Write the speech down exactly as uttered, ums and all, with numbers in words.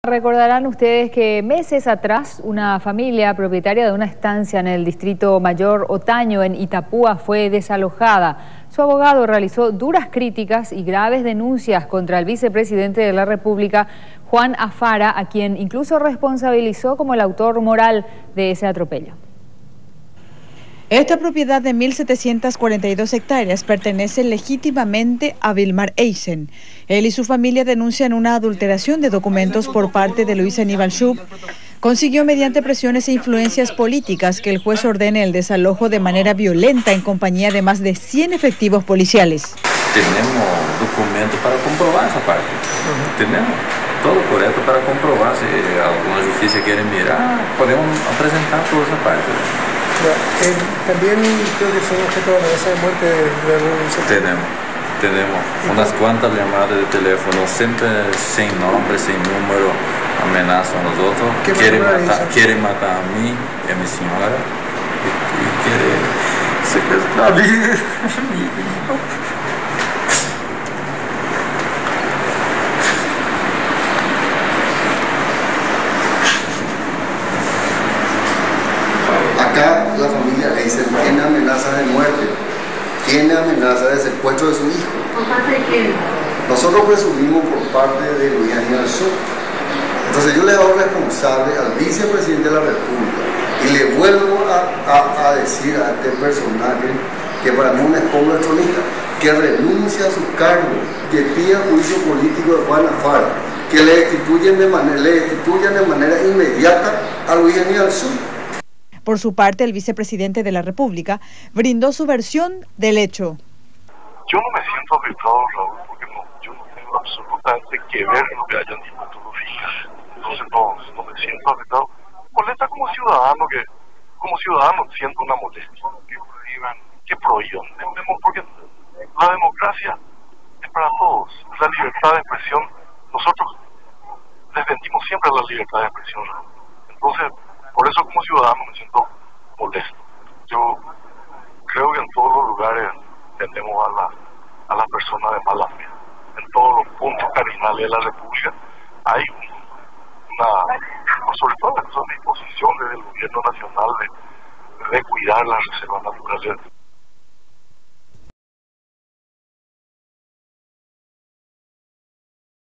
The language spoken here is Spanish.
Recordarán ustedes que meses atrás una familia propietaria de una estancia en el distrito Mayor Otaño, en Itapúa, fue desalojada. Su abogado realizó duras críticas y graves denuncias contra el vicepresidente de la República, Juan Afara, a quien incluso responsabilizó como el autor moral de ese atropello. Esta propiedad de mil setecientas cuarenta y dos hectáreas pertenece legítimamente a Vilmar Eisen. Él y su familia denuncian una adulteración de documentos por parte de Luis Aníbal Schub. Consiguió mediante presiones e influencias políticas que el juez ordene el desalojo de manera violenta en compañía de más de cien efectivos policiales. Tenemos documentos para comprobar esa parte. Uh-huh. Tenemos todo correcto para comprobar. Si alguna justicia quiere mirar, podemos presentar toda esa parte. Eh, también creo que son objeto de amenaza de muerte de algún sector. Tenemos, tenemos unas cuantas llamadas de teléfono, siempre sin nombre, sin número, amenazan a nosotros. Quieren matar, quieren matar a mí y a mi señora y, y quieren secuestrar a mí, mi hijo. Acá la familia Eisen tiene amenaza de muerte, tiene amenaza de secuestro de su hijo. ¿Por parte de quién? Nosotros presumimos por parte de Luis Aníbal Schub. Entonces yo le hago responsable al vicepresidente de la República y le vuelvo a, a, a decir a este personaje que para mí es un escombro electronista, que renuncia a su cargo, que pida juicio político de Juan Afara, que le destituyan de manera, le destituyan de manera inmediata a Luis Aníbal Schub. Por su parte, el vicepresidente de la República brindó su versión del hecho. Yo no me siento afectado, Raúl, porque no, yo no tengo absolutamente que ver en lo que hayan dicho todos los días. Entonces no, no me siento afectado. Molesta como ciudadano, que como ciudadano siento una molestia. Que prohíban, que prohíban. Porque la democracia es para todos. La libertad de expresión, nosotros defendimos siempre la libertad de expresión, Raúl. Entonces, por eso como ciudadano me siento molesto. Yo creo que en todos los lugares tendemos a la, a las personas de mala fe. En todos los puntos cardinales de la República hay una, sobre todo una disposición desde el gobierno nacional de, de cuidar las reservas naturales.